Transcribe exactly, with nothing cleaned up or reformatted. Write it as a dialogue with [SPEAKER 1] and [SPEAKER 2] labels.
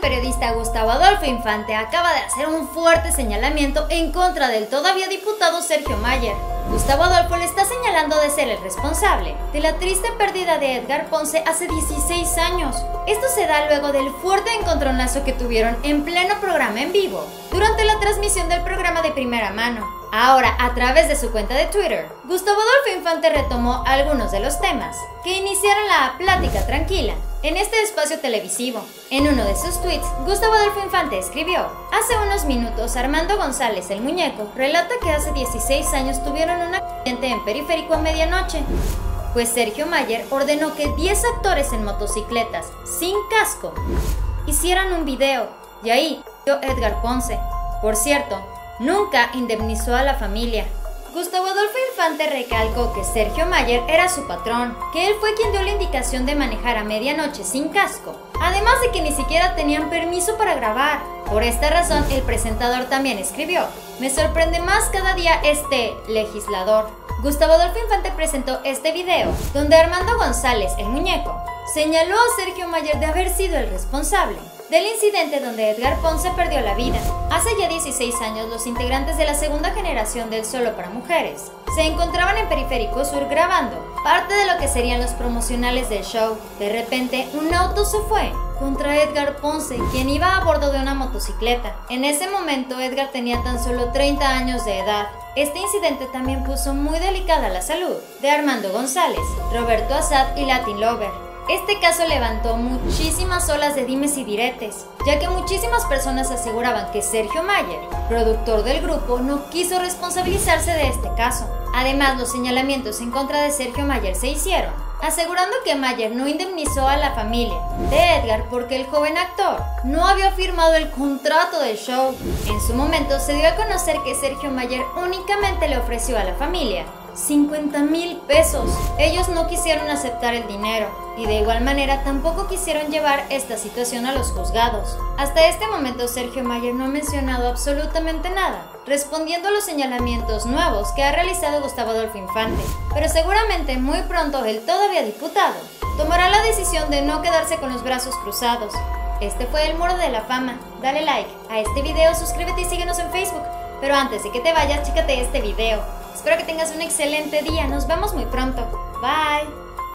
[SPEAKER 1] periodista Gustavo Adolfo Infante acaba de hacer un fuerte señalamiento en contra del todavía diputado Sergio Mayer. Gustavo Adolfo le está señalando de ser el responsable de la triste pérdida de Edgar Ponce hace dieciséis años. Esto se da luego del fuerte encontronazo que tuvieron en pleno programa en vivo, durante la transmisión del programa de Primera Mano. Ahora, a través de su cuenta de Twitter, Gustavo Adolfo Infante retomó algunos de los temas que iniciaron la plática tranquila en este espacio televisivo. En uno de sus tweets, Gustavo Adolfo Infante escribió: hace unos minutos Armando González, el muñeco, relata que hace dieciséis años tuvieron un accidente en Periférico a medianoche, pues Sergio Mayer ordenó que diez actores en motocicletas, sin casco, hicieran un video, y ahí dio Edgar Ponce. Por cierto, nunca indemnizó a la familia. Gustavo Adolfo Infante recalcó que Sergio Mayer era su patrón, que él fue quien dio la indicación de manejar a medianoche sin casco, además de que ni siquiera tenían permiso para grabar. Por esta razón, el presentador también escribió: me sorprende más cada día este legislador. Gustavo Adolfo Infante presentó este video, donde Armando González, el muñeco, señaló a Sergio Mayer de haber sido el responsable del incidente donde Edgar Ponce perdió la vida. Hace ya dieciséis años, los integrantes de la segunda generación del Solo para Mujeres se encontraban en Periférico Sur grabando parte de lo que serían los promocionales del show. De repente, un auto se fue contra Edgar Ponce, quien iba a bordo de una motocicleta. En ese momento, Edgar tenía tan solo treinta años de edad. Este incidente también puso muy delicada la salud de Armando González, Roberto Assad y Latin Lover. Este caso levantó muchísimas olas de dimes y diretes, ya que muchísimas personas aseguraban que Sergio Mayer, productor del grupo, no quiso responsabilizarse de este caso. Además, los señalamientos en contra de Sergio Mayer se hicieron, asegurando que Mayer no indemnizó a la familia de Edgar porque el joven actor no había firmado el contrato del show. En su momento se dio a conocer que Sergio Mayer únicamente le ofreció a la familia cincuenta mil pesos. Ellos no quisieron aceptar el dinero y de igual manera tampoco quisieron llevar esta situación a los juzgados. Hasta este momento Sergio Mayer no ha mencionado absolutamente nada, respondiendo a los señalamientos nuevos que ha realizado Gustavo Adolfo Infante, pero seguramente muy pronto el todavía diputado tomará la decisión de no quedarse con los brazos cruzados. Este fue el Muro de la Fama. Dale like a este video, suscríbete y síguenos en Facebook. Pero antes de que te vayas, chécate este video. Espero que tengas un excelente día. Nos vemos muy pronto. Bye.